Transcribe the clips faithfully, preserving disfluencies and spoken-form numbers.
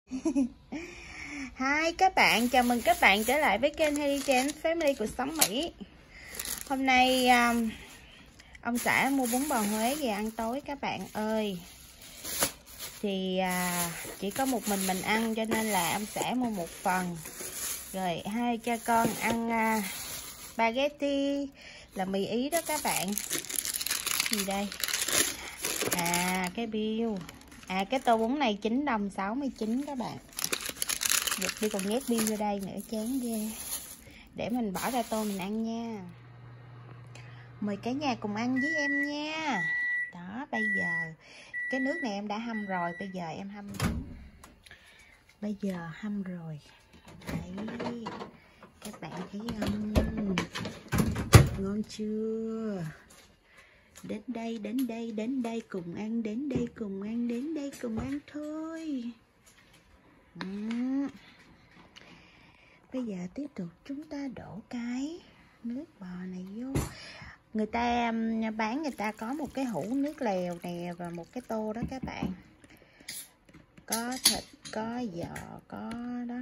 Hi các bạn, chào mừng các bạn trở lại với kênh Hailey Chen Family Cuộc Sống Mỹ. Hôm nay um, ông xã mua bún bò Huế về ăn tối các bạn ơi. Thì uh, chỉ có một mình mình ăn cho nên là ông xã mua một phần. Rồi hai cha con ăn uh, spaghetti là mì Ý đó các bạn. Gì đây? À cái bill. À cái tô bún này chín đồng sáu mươi chín các bạn. Giật đi còn nhét bill vô đây nữa, chán ghê. Để mình bỏ ra tô mình ăn nha. Mời cả nhà cùng ăn với em nha. Đó, bây giờ cái nước này em đã hâm rồi, bây giờ em hâm bún. Bây giờ hâm rồi. Đấy, các bạn thấy không? Ngon chưa? Đến đây, đến đây, đến đây cùng ăn, đến đây cùng ăn, đến đây cùng ăn thôi. Uhm. Bây giờ tiếp tục chúng ta đổ cái nước bò này vô. Người ta bán, người ta có một cái hũ nước lèo nè và một cái tô đó các bạn. Có thịt, có giò, có đó.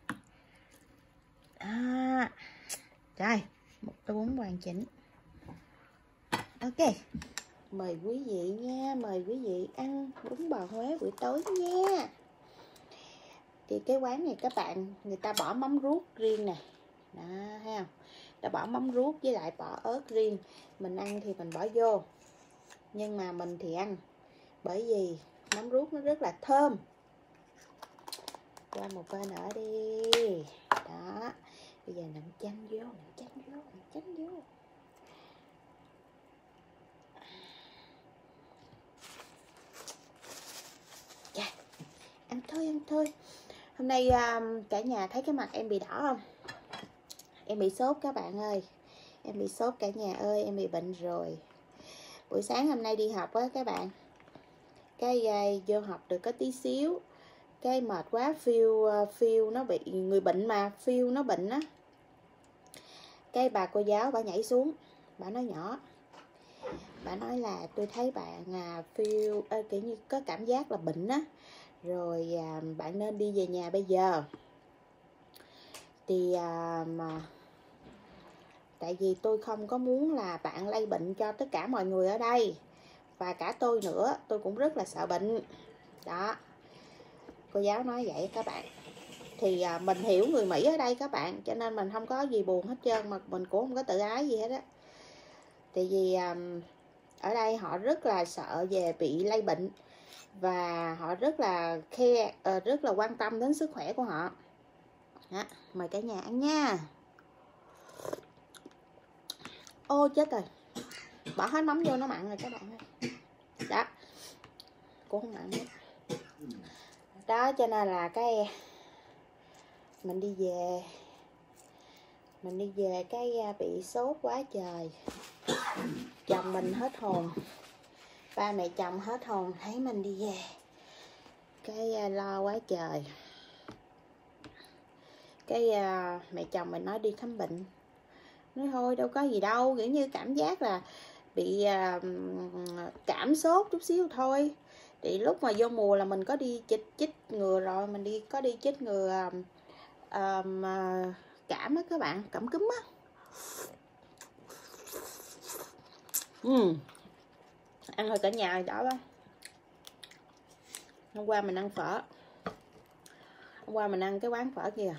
À, trời, một tô bún hoàn chỉnh. Ok, mời quý vị nha, mời quý vị ăn bún bò Huế buổi tối nha. Thì cái quán này các bạn, người ta bỏ mắm ruốc riêng nè. Đó, thấy không? Ta bỏ mắm ruốc với lại bỏ ớt riêng. Mình ăn thì mình bỏ vô. Nhưng mà mình thì ăn bởi vì mắm ruốc nó rất là thơm. Qua một bên nữa đi. Đó. Bây giờ nặn chanh vô, nặn chanh vô, nặn chanh vô. Dạ. Ăn thôi, ăn thôi. Hôm nay um, cả nhà thấy cái mặt em bị đỏ không? Em bị sốt các bạn ơi. Em bị sốt cả nhà ơi, em bị bệnh rồi. Buổi sáng hôm nay đi học á các bạn. Cái uh, vô học được có tí xíu. Cái mệt quá, phiêu uh, phiêu nó bị, người bệnh mà, phiêu nó bệnh á. Cái bà cô giáo bà nhảy xuống, bà nói nhỏ. Bà nói là tôi thấy bạn à, phiêu, à, kiểu như có cảm giác là bệnh á. Rồi à, bạn nên đi về nhà bây giờ. Thì à, mà tại vì tôi không có muốn là bạn lây bệnh cho tất cả mọi người ở đây. Và cả tôi nữa, tôi cũng rất là sợ bệnh. Đó. Cô giáo nói vậy các bạn. Thì à, mình hiểu người Mỹ ở đây các bạn. Cho nên mình không có gì buồn hết trơn. Mà mình cũng không có tự ái gì hết á. Tại vì à, ở đây họ rất là sợ về bị lây bệnh. Và họ rất là care, uh, rất là quan tâm đến sức khỏe của họ. Đó, mời cả nhà ăn nha. Ô chết rồi, bỏ hết mắm vô nó mặn rồi các bạn ơi. Đó, cũng không mặn nữa. Đó cho nên là cái mình đi về, mình đi về cái bị sốt quá trời. Chồng mình hết hồn, ba mẹ chồng hết hồn thấy mình đi về, cái lo quá trời. Cái uh, mẹ chồng mình nói đi khám bệnh. Nói thôi đâu có gì đâu, kiểu như cảm giác là bị uh, cảm sốt chút xíu thôi. Thì lúc mà vô mùa là mình có đi chích chích ngừa rồi, mình đi có đi chích ngừa uh, uh, cảm á các bạn, cảm cúm á. Ừ. Ăn thôi cả nhà đó đó. Hôm qua mình ăn phở. Hôm qua mình ăn cái quán phở kia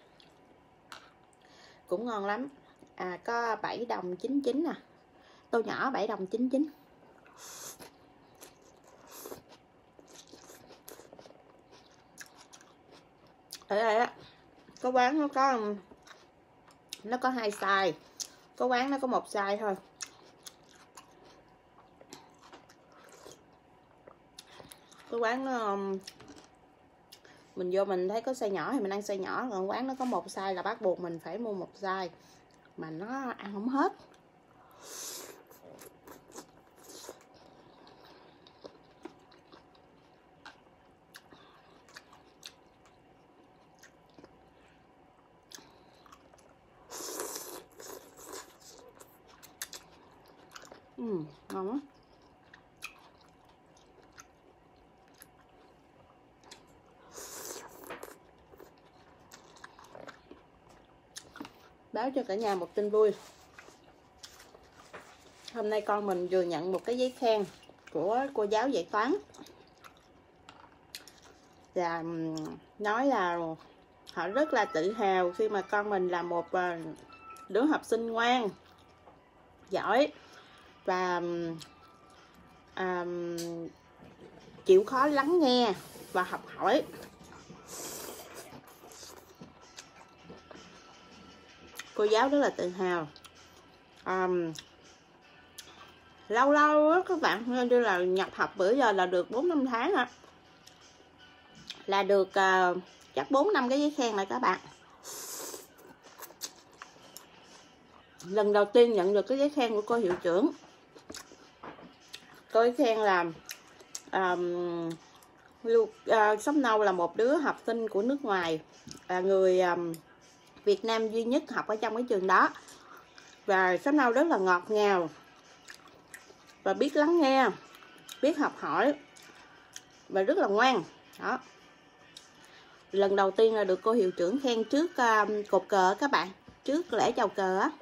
cũng ngon lắm. À có bảy đồng chín mươi chín nè. Tô nhỏ bảy đồng chín mươi chín. Ở đây á, có quán nó có nó có hai size. Có quán nó có một size thôi. Cái quán nó mình vô mình thấy có size nhỏ thì mình ăn size nhỏ, còn quán nó có một size là bắt buộc mình phải mua một size mà nó ăn không hết. Ừ, ngon lắm. báo cho cả nhà một tin vui. Hôm nay con mình vừa nhận một cái giấy khen của cô giáo dạy toán, là nói là họ rất là tự hào khi mà con mình là một đứa học sinh ngoan, giỏi và à, chịu khó lắng nghe và học hỏi. Cô giáo rất là tự hào. À, lâu lâu đó, các bạn như là nhập học bữa giờ là được bốn năm tháng á, là được uh, chắc bốn năm cái giấy khen này các bạn. Lần đầu tiên nhận được cái giấy khen của cô hiệu trưởng. Cô khen là um, uh, Sóc Nâu là một đứa học sinh của nước ngoài, là người um, Việt Nam duy nhất học ở trong cái trường đó, và Sóc Nâu rất là ngọt ngào và biết lắng nghe, biết học hỏi và rất là ngoan đó. Lần đầu tiên là được cô hiệu trưởng khen trước uh, cột cờ các bạn, trước lễ chào cờ á.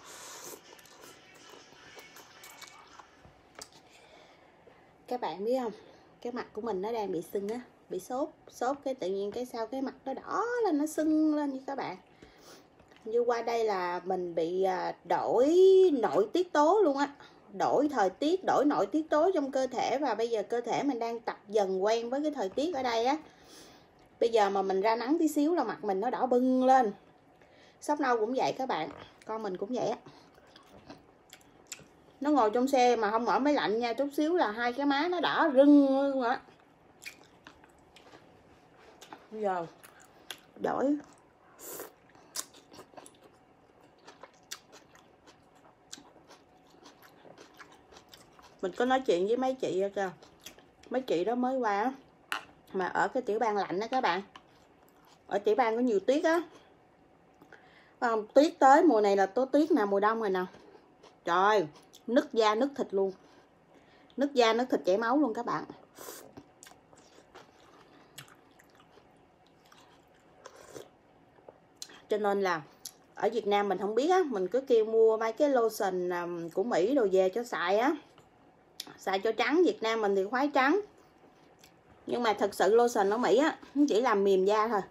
Các bạn biết không, cái mặt của mình nó đang bị sưng á, bị sốt sốt cái tự nhiên cái sao cái mặt nó đỏ lên, nó sưng lên như các bạn. Như qua đây là mình bị đổi nội tiết tố luôn á, đổi thời tiết, đổi nội tiết tố trong cơ thể, và bây giờ cơ thể mình đang tập dần quen với cái thời tiết ở đây á. Bây giờ mà mình ra nắng tí xíu là mặt mình nó đỏ bừng lên. Sóc Nâu cũng vậy các bạn, con mình cũng vậy á. Nó ngồi trong xe mà không mở máy lạnh nha, chút xíu là hai cái má nó đỏ rưng luôn á. Bây giờ đổi mình có nói chuyện với mấy chị kìa, mấy chị đó mới qua mà ở cái tiểu bang lạnh đó các bạn, ở tiểu bang có nhiều tuyết á. Không, tuyết tới mùa này là tố tuyết nè, mùa đông rồi nè, trời nứt da nứt thịt luôn, nứt da nứt thịt chảy máu luôn các bạn. Cho nên là ở Việt Nam mình không biết á, mình cứ kêu mua mấy cái lotion của Mỹ đồ về cho xài á, xài cho trắng. Việt Nam mình thì khoái trắng, nhưng mà thật sự lotion ở Mỹ á nó chỉ làm mềm da thôi,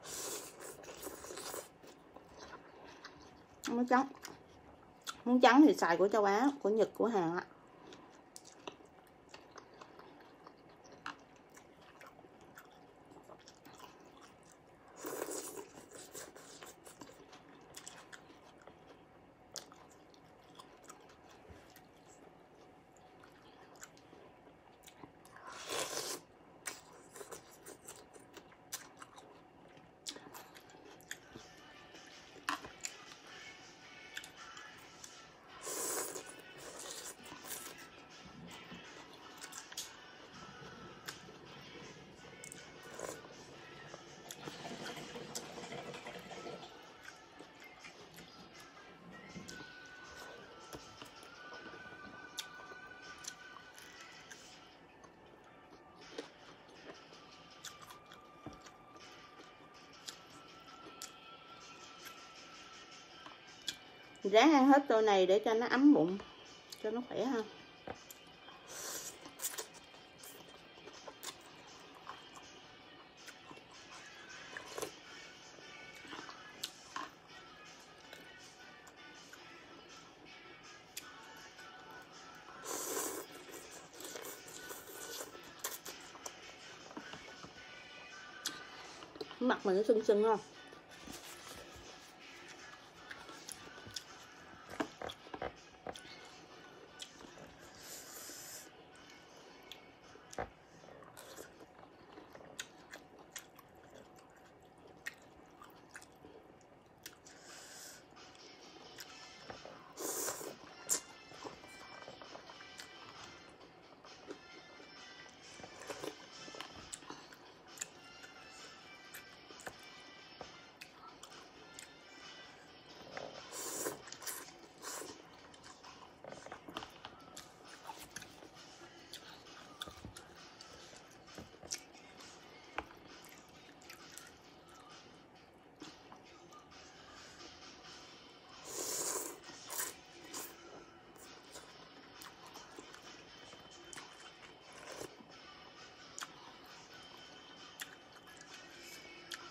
không có trắng. Muốn trắng thì xài của châu Á, của Nhật, của Hàn á. Ráng ăn hết tô này để cho nó ấm bụng, cho nó khỏe hơn. Mặt mình nó sưng sưng không?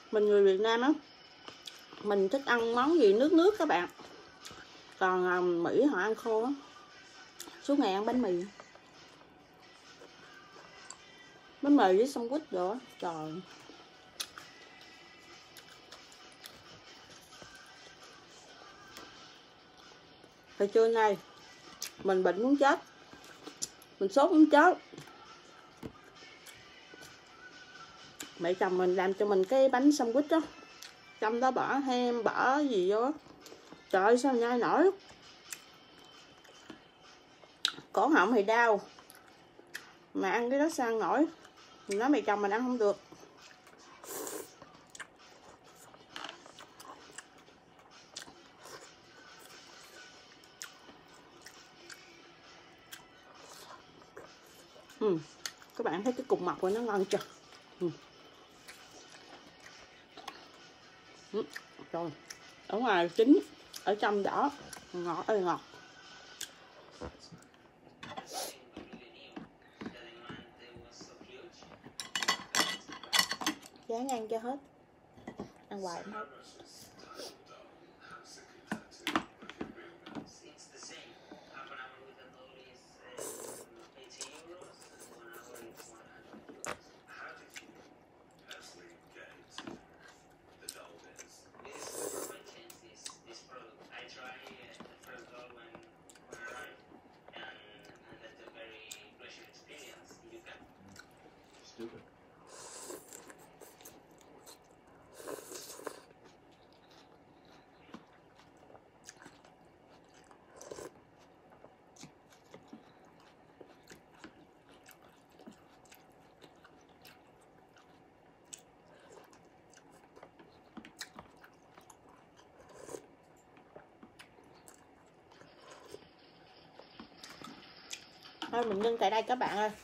Mình người Việt Nam á, mình thích ăn món gì nước nước các bạn. Còn à, Mỹ họ ăn khô á, suốt ngày ăn bánh mì, bánh mì với sandwich rồi á, trời. Hồi trưa nay mình bệnh muốn chết, mình sốt muốn chết. Mẹ chồng mình làm cho mình cái bánh sandwich đó, trong đó bỏ hem, bỏ gì vô. Trời ơi sao nhai nổi, cổ họng thì đau mà ăn cái đó sao ăn nổi. Mình nói mẹ chồng mình ăn không được. Ừ. Các bạn thấy cái cục mọc của nó ngon chưa? Ừ. Ừ. Rồi. Ở ngoài chín, ở trong đỏ, ngọt ơi ngọt. Dán ăn cho hết, ăn hoài không hết. Thôi mình ngưng tại đây các bạn ơi.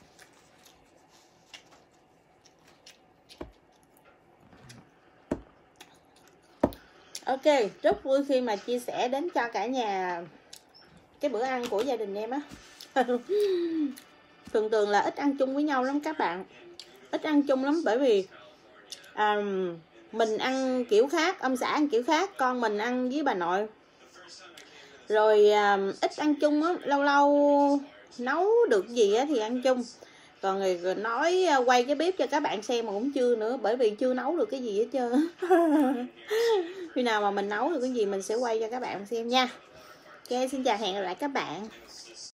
Ok, rất vui khi mà chia sẻ đến cho cả nhà cái bữa ăn của gia đình em á. Thường thường là ít ăn chung với nhau lắm các bạn, ít ăn chung lắm, bởi vì à, mình ăn kiểu khác, ông xã ăn kiểu khác, con mình ăn với bà nội, rồi à, ít ăn chung á. Lâu lâu nấu được gì á thì ăn chung, còn người nói quay cái bếp cho các bạn xem mà cũng chưa nữa, bởi vì chưa nấu được cái gì hết trơn. Khi nào mà mình nấu được cái gì mình sẽ quay cho các bạn xem nha. Ok, xin chào, hẹn gặp lại các bạn.